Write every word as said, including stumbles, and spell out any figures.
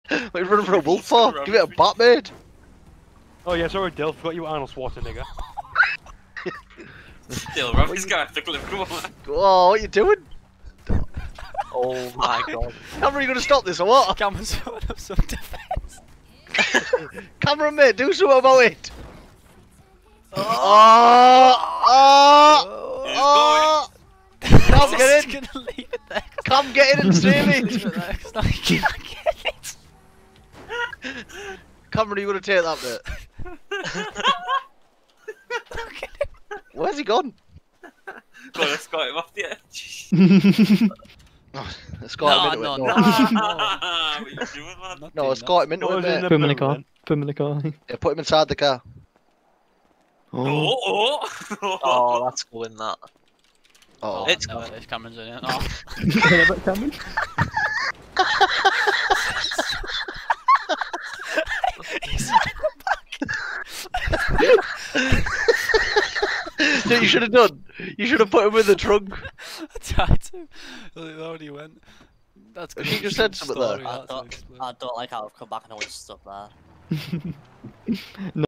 What are you running for a wolf for? Give it a bat, mate. Oh yeah, sorry, Dill. Forgot you were Arnold Schwarzenegger. Still, run this guy off the cliff. Come on. Oh, what are you doing? Oh my god. Cameron, are you going to stop this or what? Cameron's putting up some defense. Cameron, mate, do something about it. Oh! Oh! He's Oh! Come He's get in! gonna leave it there. Come get in and save Leave it! it there, 'cause now he can't get it. Cameron, are you going to take that bit? Look at him. Where's he gone? Go on, let's got him off the edge. Oh, escort him No, into no, it. no. What are you doing, man? Not No, doing escort him into What it, was in mate. the Put him in the boot, car. then? Put him in the car. Yeah, put him inside the car. Oh. Oh, oh, Oh, that's going that. Oh. Oh, It's no, gone. if Cameron's in it. Oh. Hear about Cameron? He's Dude, you should have done. You should have put him in the trunk. I tried to. Well, it already went. That's good. She just said something there. Story, I that's don't, explain. I don't like how I've come back and I was stuck there.